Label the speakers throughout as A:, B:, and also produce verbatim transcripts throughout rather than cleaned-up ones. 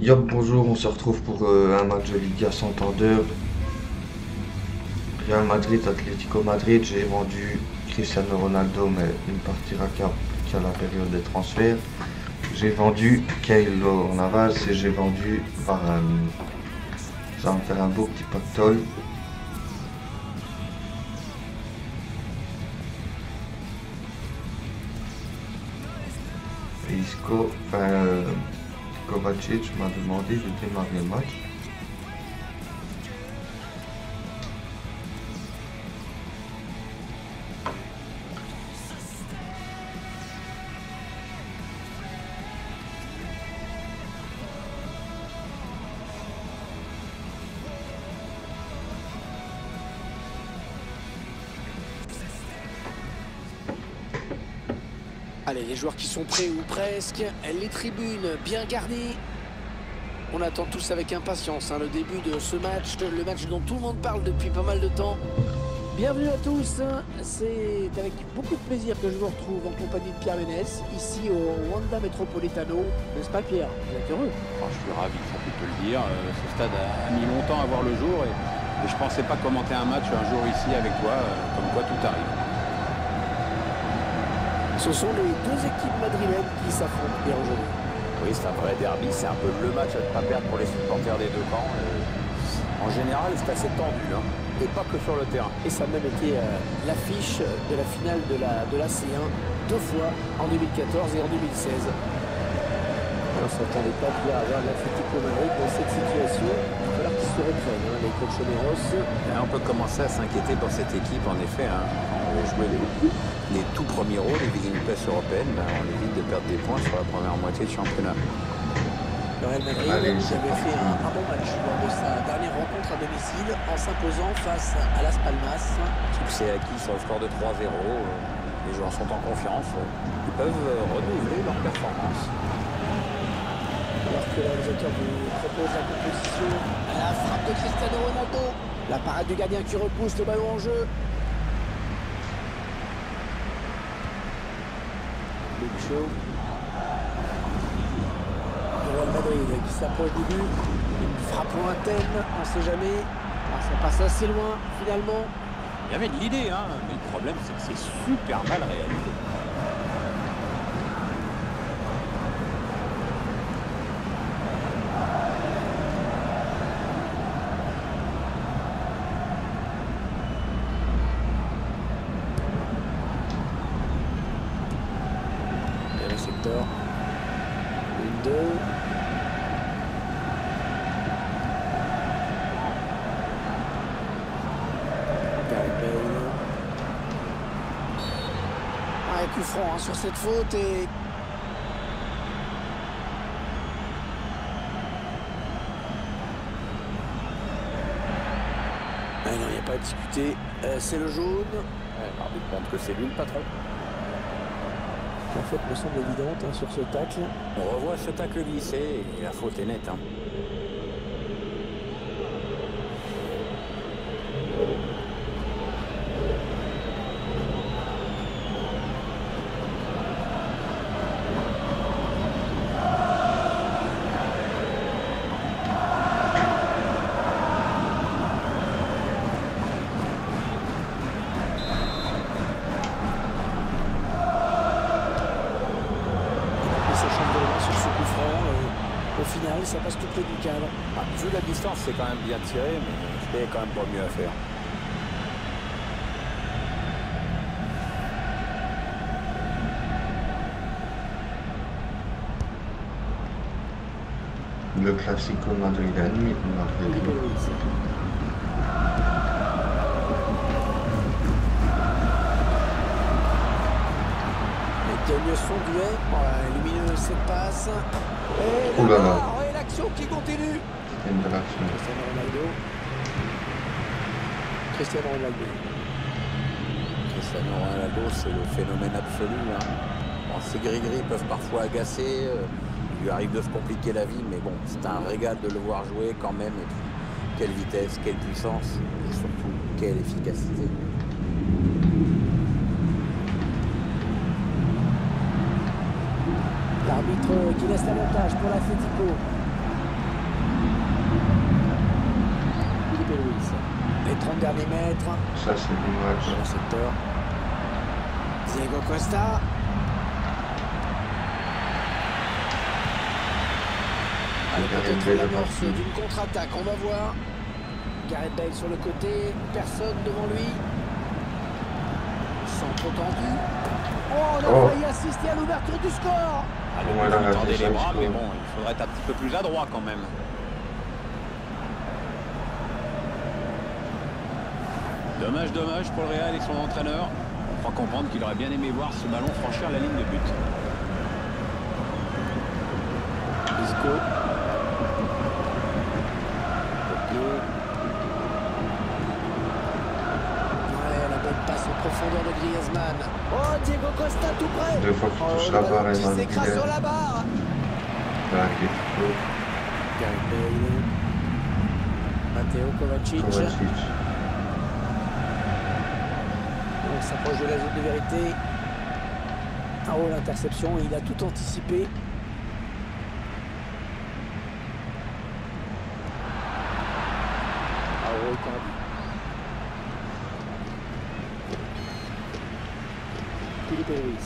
A: Yop, bonjour, on se retrouve pour euh, un match de Liga Santander. Real Madrid, Atlético Madrid, j'ai vendu Cristiano Ronaldo, mais il ne partira qu'à qu'à la période des transferts. J'ai vendu Keylor Navas et j'ai vendu Varane. Ça va me faire un beau petit pactole. Et Isco, enfin, euh, Kovacic m'a demandé de démarrer le match.
B: Allez, les joueurs qui sont prêts ou presque, les tribunes bien garnies. On attend tous avec impatience hein, le début de ce match, le match dont tout le monde parle depuis pas mal de temps. Bienvenue à tous, c'est avec beaucoup de plaisir que je vous retrouve en compagnie de Pierre Ménès, ici au Wanda Metropolitano. N'est-ce pas Pierre? Vous êtes heureux?
C: Oh, je suis ravi, faut te le dire. Euh, ce stade a, a mis longtemps à voir le jour et, et je pensais pas commenter un match un jour ici avec toi, euh, comme quoi tout arrive.
B: Ce sont les deux équipes madrilènes qui s'affrontent bien aujourd'hui.
D: Oui, c'est un vrai derby, c'est un peu le match à ne pas perdre pour les supporters des deux camps. Euh, en général, c'est assez tendu, hein, et pas que sur le terrain.
B: Et ça a même été euh, l'affiche de la finale de la, de la C un, deux fois, en deux mille quatorze et en deux mille seize. On ne s'attendait pas bien à voir l'Atlético Madrid dans cette situation. Il va falloir qu'ils se reprennent, hein, les colchoneros.
D: On peut commencer à s'inquiéter pour cette équipe, en effet. Hein, on va jouer les, les tout premiers rôles, les viser une place européenne, ben, on évite de perdre des points sur la première moitié de championnat.
B: Le Real Madrid
A: Allez,
B: qui avait fait un, un bon match lors de sa dernière rencontre à domicile en s'imposant face à Las Palmas.
D: Succès acquis sur le score de trois zéro. Les joueurs sont en confiance. Ils peuvent renouveler leur performance.
B: Alors que l'organisateur vous propose la composition, la frappe de Cristiano Ronaldo, la parade du gardien qui repousse le ballon en jeu. Big show. Le Real Madrid qui s'approche du but, une frappe lointaine, on ne sait jamais. Ah, ça passe assez loin finalement.
C: Il y avait de l'idée, hein, mais le problème c'est que c'est super mal réalisé.
B: Une, deux. Ah, coup franc hein, sur cette faute et... Ah non, il n'y a pas à discuter. Euh, c'est le jaune.
D: Ouais, l'arbitre montre que c'est lui le patron.
B: La faute me semble évidente hein, sur ce tacle.
D: On revoit ce tacle glissé et la faute est nette. Hein.
B: Au final, ça passe tout près du cadre.
D: Ah, vu la distance, c'est quand même bien tiré, mais il y a quand même pas mieux à faire.
A: Le Classico madrilène, Madrid.
B: Il gagne son duel, oh, lumineux cette passe. Et
A: Ouh là là.
B: là, et l'action qui continue.
A: Une belle action.
B: Cristiano Ronaldo. Cristiano Ronaldo.
D: Cristiano Ronaldo, c'est le phénomène absolu. Hein. Bon, ces gris-gris peuvent parfois agacer. Euh, il lui arrive de se compliquer la vie, mais bon, c'est un régal de le voir jouer quand même. Et puis, quelle vitesse, quelle puissance, et surtout, quelle efficacité.
B: L'arbitre qui laisse l'avantage pour l'Atlético. dernier mètre.
A: Ça, c'est l'image.
B: Dans le secteur. Diego Costa. Allez, peut-être l'amorce d'une contre-attaque, on va voir. Gareth Bale sur le côté, personne devant lui. Centre tendu. Oh, on a
A: Oh.
B: failli assister à l'ouverture du score.
C: Ah, le
A: Voilà,
C: but, il tendait
A: c'est
C: les
A: ça,
C: bras,
A: c'est
C: mais
A: ça.
C: bon, il faudrait être un petit peu plus adroit quand même. Dommage, dommage pour le Real et son entraîneur. On croit comprendre qu'il aurait bien aimé voir ce ballon franchir la ligne de but.
B: Isco. Ouais, la bonne passe en profondeur de Griezmann. Oh, Diego Costa tout près.
A: Deux fois qu'il
B: Oh,
A: touche
B: le
A: la
B: ballon
A: barre,
B: qui
A: Evan
B: s'écrase
A: Villiers.
B: sur la barre.
A: Atletico,
B: Gareth Bale. Matteo Kovacic.
A: Kovacic.
B: On s'approche de la zone de vérité. Oh, l'interception, il a tout anticipé. Oh, Icardi. Philippe Luis.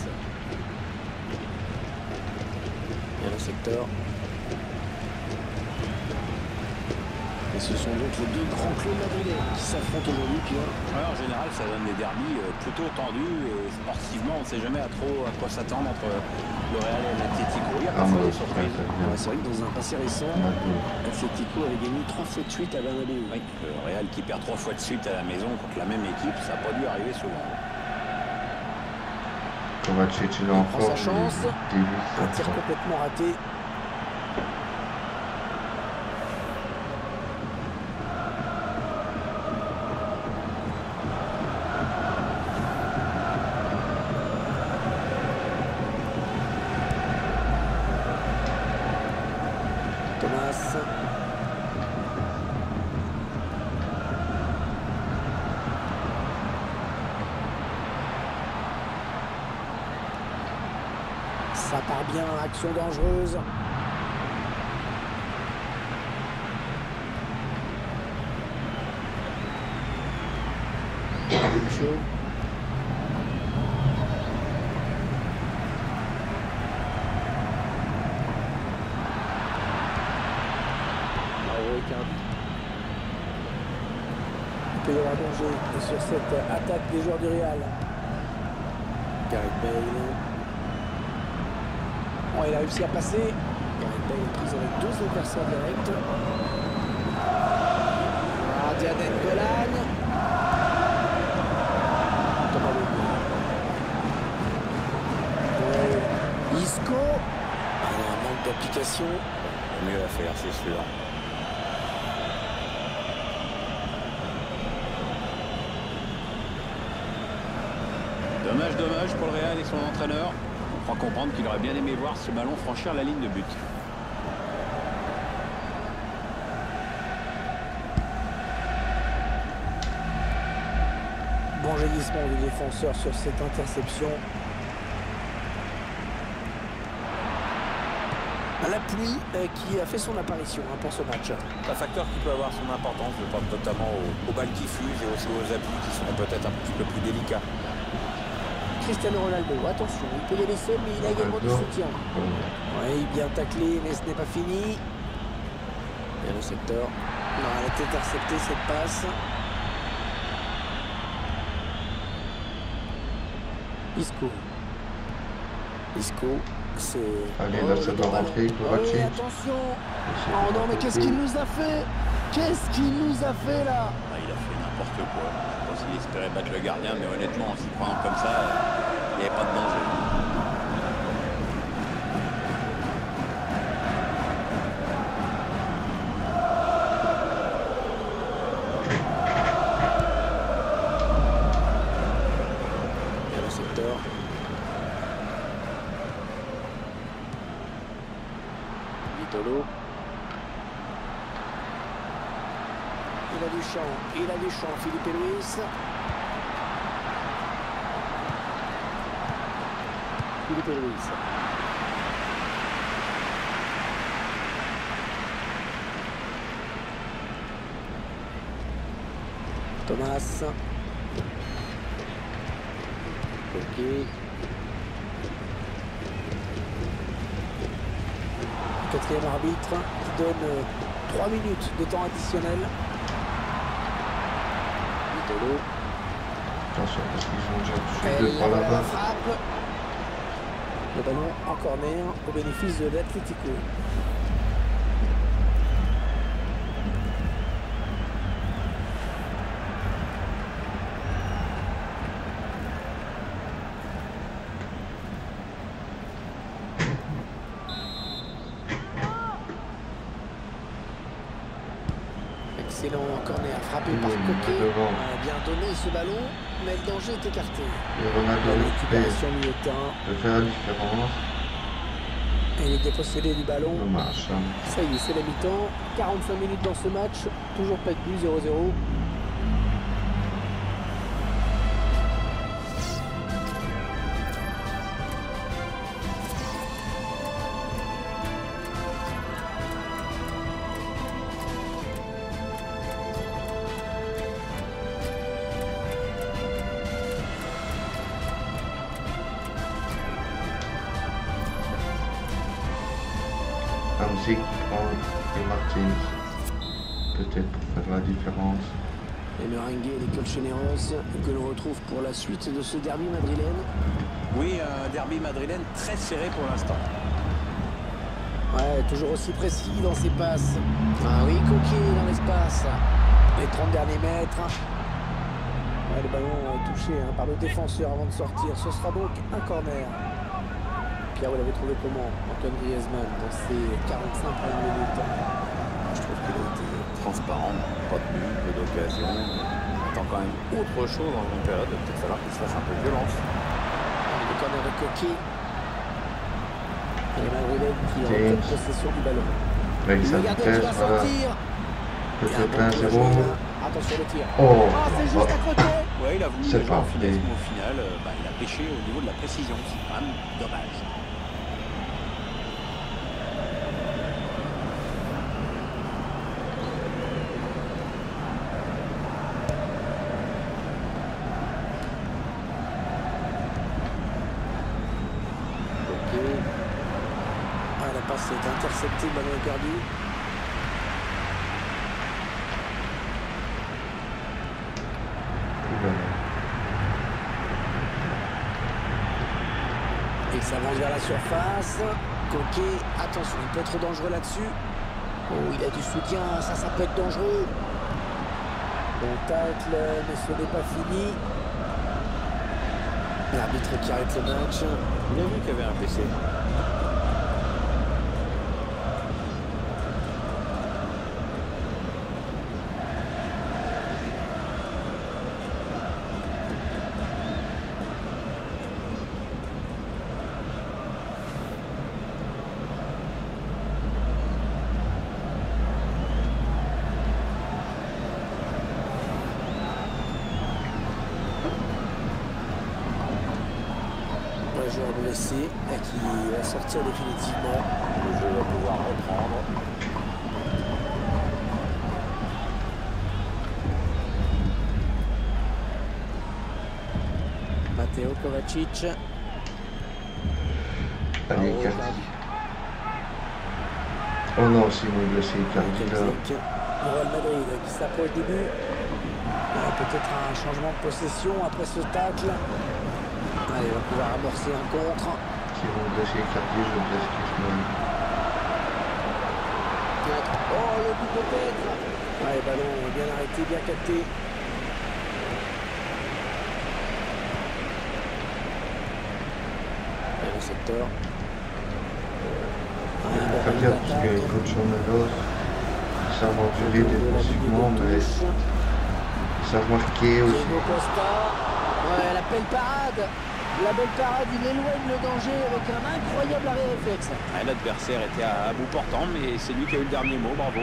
B: Il y a le secteur. Et ce sont donc les deux grands clubs madrilènes qui s'affrontent aujourd'hui, Pierre.
C: Ouais, en général, ça donne des derbys euh, plutôt tendus et sportivement, on ne sait jamais à trop à quoi s'attendre entre le Real et l'Atlético. Il y a
A: Ah,
C: parfois
A: moi,
C: des
A: c'est
C: surprises.
A: très bien.
B: Ouais, c'est vrai que dans un passé récent,
A: Ronaldo.
B: Atlético avait gagné trois fois de suite à Bernabéu.
C: Oui, le Real qui perd trois fois de suite à la maison contre la même équipe, ça n'a pas dû arriver souvent.
A: Kovacic, il est en
B: prend sa
A: forme.
B: chance.
A: il dévisse
B: Un
A: sa
B: tir
A: forme.
B: complètement raté. Thomas. Ça part bien, action dangereuse. Chaud. Bravo, Icardi. Il peut y avoir danger sur cette attaque des joueurs du Real. Gareth Bale. Bon, il a réussi à passer. Gareth Bale est prise avec deux adversaires directs. Ah, Diaden Golan. Thomas Lemay. Ouais. Isco. Ah, non, un manque d'application.
D: Mieux à faire, c'est sûr.
C: Dommage, dommage pour le Real et son entraîneur. On croit comprendre qu'il aurait bien aimé voir ce ballon franchir la ligne de but.
B: Bon jaillissement du défenseur sur cette interception. La pluie euh, qui a fait son apparition hein, pour ce match.
D: Un facteur qui peut avoir son importance, je pense notamment aux, aux balles qui fusent et aussi aux appuis qui seront peut-être un petit peu plus délicats.
B: Cristiano Ronaldo, attention, il peut les laisser, mais il a également du soutien. Oui, bien taclé, mais ce n'est pas fini. Il y a le secteur. Non, elle a été interceptée cette passe. Isco. Isco, c'est...
A: Allez,
B: Oh,
A: là,
B: le
A: ça doit
B: ballon.
A: rentrer, Kovacic.
B: Oui, attention. Oh non, mais qu'est-ce qu'il nous a fait? Qu'est-ce qu'il nous a fait là?
C: Ah, il a fait n'importe quoi. Je pense qu'il espérait battre le gardien, mais honnêtement, en s'y prenant comme ça, euh, il n'y avait pas de danger.
B: Il y a le secteur. Vitolo. Il a du champ, il a du champ, Philippe Luis. Philippe Luis. Thomas. Ok. Quatrième arbitre qui donne euh, trois minutes de temps additionnel. Vitolo.
A: Attention parce qu'ils ont déjà touché
B: Et
A: deux
B: là,
A: fois
B: voilà
A: là-bas.
B: la frappe. Le ballon en corner au bénéfice de l'Atlético. Excellent corner frappé par
A: Mmh,
B: Coquet.
A: devant.
B: A bien donné ce ballon, mais le danger est écarté.
A: Et Ronaldo
B: La
A: récupère,
B: récupération milieu de terrain
A: peut faire la différence.
B: et il est dépossédé du ballon.
A: Dommage. Hein.
B: Ça y est, c'est la mi-temps. quarante-cinq minutes dans ce match. Toujours pas de but, zéro zéro.
A: Hamsik qui prend et Martins. Peut-être pour faire la différence.
B: Et Merengue et les Colchoneros que l'on retrouve pour la suite de ce derby madrilène.
C: Oui, un derby madrilène très serré pour l'instant.
B: Ouais, toujours aussi précis dans ses passes. Ah oui, Coquet dans l'espace. Les trente derniers mètres. Ouais, le ballon est touché hein, par le défenseur avant de sortir. Ce sera donc un corner. Pierre, vous l'avez trouvé comment, Antoine Griezmann, dans ces quarante-cinq premières minutes?
D: Je trouve qu'il a été transparent, pas de but, peu d'occasion. On attend quand même autre chose dans une période. Peut-être falloir qu'il se fasse un peu de violence.
B: Le corner de Coquet. Et les Madrilènes qui ont
A: James.
B: possession du ballon.
A: Avec
B: Le
A: sa
B: gardien qui
A: vitesse,
B: va
A: voilà.
B: sortir. Il y a un
A: Peut-être
B: bon
A: un
B: coup
A: zéro.
B: à jouer, là. Attention le tir.
A: Oh,
B: Ah, c'est juste à côté.
C: Ouais, il a voulu
A: C'est
C: jouer
A: pas
C: en finesse,
A: fait.
C: mais au final, euh, bah, il a pêché au niveau de la précision. C'est quand même dommage.
B: Ok. Ah, la passe est interceptée, le ballon est perdu. Il s'avance vers la surface. Coquet, attention, il peut être dangereux là-dessus. Oh, il a du soutien, ça, ça peut être dangereux. Bon tacle, mais ce n'est pas fini. L'arbitre qui arrête le match.
D: Il a vu qu'il y avait un P C.
B: Le joueur blessé et qui va sortir définitivement.
D: Le jeu va pouvoir reprendre.
B: Matteo Kovacic.
A: Allez,
B: Oh,
A: Icardi. Oh non, Simon est blessé, Icardi là.
B: Celtic, le Real Madrid qui s'approche du but. Euh, Peut-être un changement de possession après ce tacle. Allez, il va pouvoir amorcer un contre.
A: Simon est blessé, Icardi, je blesse Griezmann.
B: Oh, le but peut-être. Allez, ballon bien arrêté, bien capté. Et le secteur.
A: Il faut faire gaffe parce que coach Omelos, ils savent endurer défensivement, mais ils savent marquer aussi.
B: Diego Costa. Ouais, la belle parade. La belle parade, il éloigne le danger avec un incroyable arrêt réflexe.
C: Ouais, l'adversaire était à, à bout portant, mais c'est lui qui a eu le dernier mot. Bravo.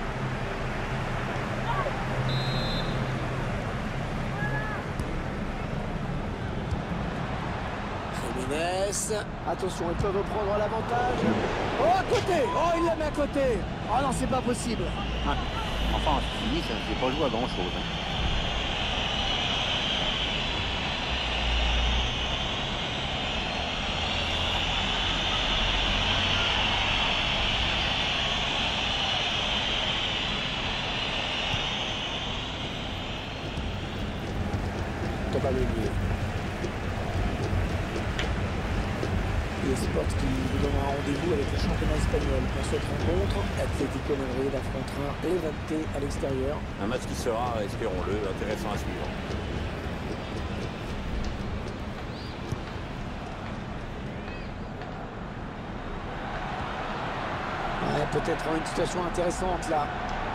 B: Jiménez. Attention, ils peuvent reprendre l'avantage. Oh, à côté. Oh, il la met à côté. Oh non, c'est pas possible.
C: Ouais. Enfin, c'est fini, ça ne fait pas jouer à grand chose.
B: probable mieux. Et Sport qui nous donne un rendez-vous avec le championnat espagnol. Pour cette rencontre, Atlético Madrid affrontera Levante à l'extérieur.
D: Un match qui sera, espérons-le, intéressant à suivre.
B: Ouais, peut-être une situation intéressante là.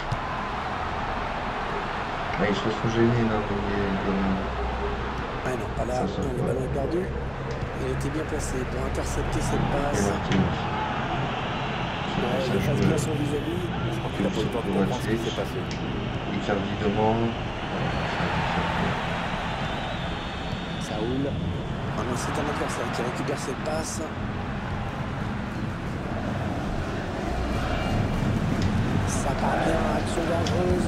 A: Ah, ils se sont gênés là, mais
B: Ah non, pas là,
A: Ça, ça,
B: non, le
A: ouais.
B: ballon est perdu. Il était bien placé pour intercepter cette
A: et
B: passe.
A: Martins.
B: Ouais,
A: Ça
B: il fasse
A: joue.
B: bien son vis-à-vis.
D: Je crois qu'il a pas eu le temps de comprendre ce qui s'est passé.
A: Icardi demande.
B: Saoul. Ah non, c'est un adversaire qui récupère cette passe. Ça part bien, action dangereuse.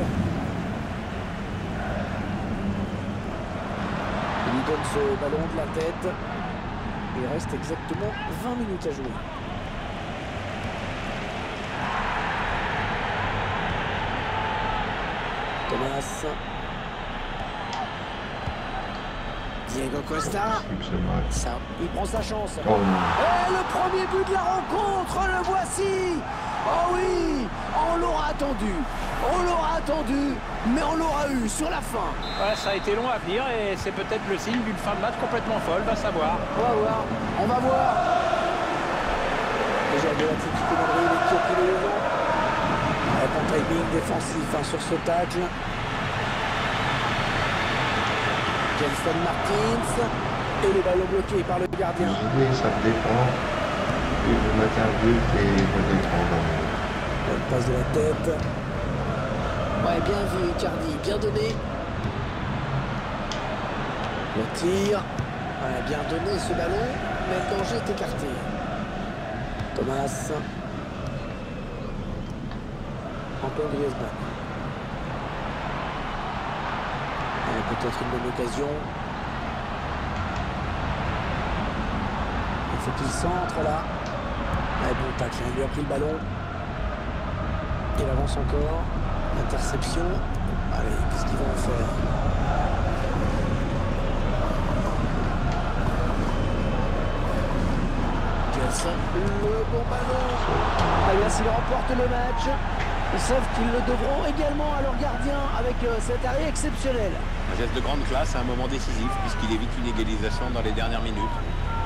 B: Il lui donne ce ballon de la tête. Il reste exactement vingt minutes à jouer. Thomas. Diego Costa. Ça, il prend sa chance.
A: Oh non.
B: Et le premier but de la rencontre, le voici. Oh oui, on l'aura attendu. On l'aura attendu, mais on l'aura eu sur la fin.
C: Ouais, ça a été long à venir et c'est peut-être le signe d'une fin de match complètement folle, va savoir.
B: On va voir, on va voir. Déjà de l'Atlético Madrid qui a pris le devant. Un bon timing défensif hein, sur ce tacle. Gelson Martins. Et le ballon bloqué par le gardien.
A: Oui, ça dépend. Il veut mettre un but et il veut défendre.
B: Elle passe de la tête. Ouais, bien vu, Icardi, bien donné. Le tir. Ouais, bien donné ce ballon, mais le danger est écarté. Thomas. Antoine Griezmann. Ouais, peut-être une bonne occasion. Il faut qu'il centre là. Ouais, bon tacle, il lui a pris le ballon. Il avance encore. Interception. Allez, qu'est-ce qu'ils vont en faire? Gelson, le bon ballon. Eh bien, s'ils remportent le match, ils savent qu'ils le devront également à leur gardien avec euh, cet arrêt exceptionnel.
C: Un geste de grande classe à un moment décisif puisqu'il évite une égalisation dans les dernières minutes.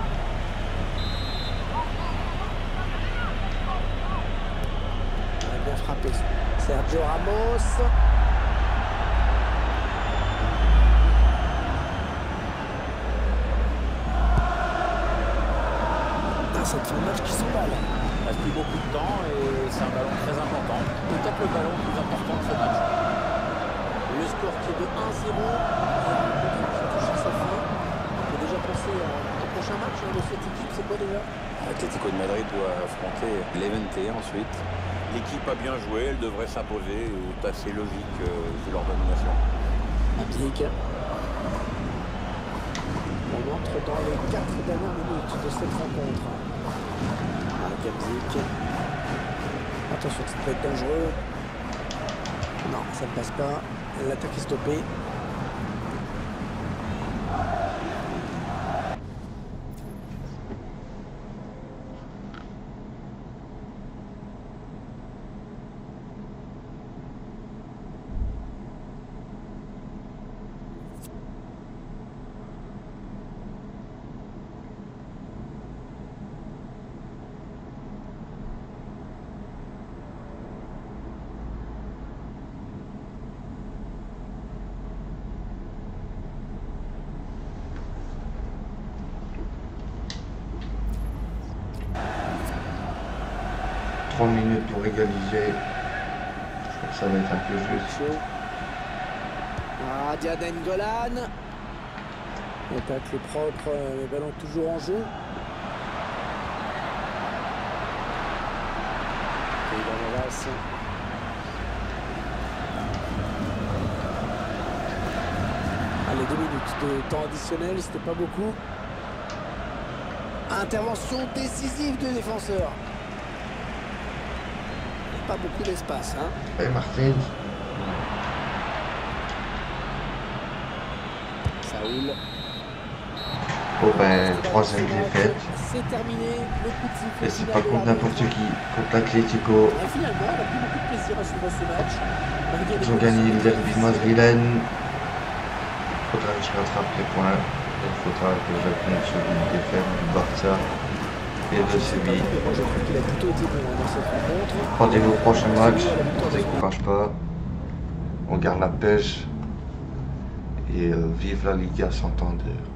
B: Il a bien frappé. Sergio Ramos. Ah, cette fin de match qui s'emballe.
C: Il reste plus beaucoup de temps et c'est un ballon très important. Peut-être le ballon le plus important de ce match.
B: Le score qui est de un zéro. Ça touche à sa fin. On peut déjà penser à un prochain match hein, de cette équipe. C'est quoi déjà?
D: L'Atlético de Madrid doit affronter Levante ensuite. L'équipe a bien joué, elle devrait s'imposer. C'est assez logique euh, vu leur domination.
B: Implique. On entre dans les quatre dernières minutes de cette rencontre. Ah, Gamzik. Attention, ça peut être dangereux. Non, ça ne passe pas. L'attaque est stoppée.
A: trente minutes pour égaliser. Je crois que ça va être un peu juste.
B: Ah, Diaden Golan. L'attaque est propre, le ballon toujours en jeu. Et Navas. Allez, deux minutes de temps additionnel, c'était pas beaucoup. Intervention décisive de défenseur. Pas beaucoup d'espace, hein.
A: Et Martins.
B: Ça
C: Raoul.
A: Bon ben, troisième défaite.
B: C'est terminé, le coup de sifflet.
A: Et c'est pas contre n'importe qui, contre l'Atlético.
B: Et finalement, on a pris beaucoup de plaisir à suivre ce match.
A: Ils ont gagné le derby madrilène. Il faudra que je rattrape les points. Il faudra que je compte sur une défaite du Barça et de Séville.
B: Je trouve qu'il a plutôt été bon dans cette rencontre.
A: Rendez-vous au prochain match. Ne se décourage pas. On garde la pêche. Et euh, vive la Liga Santander.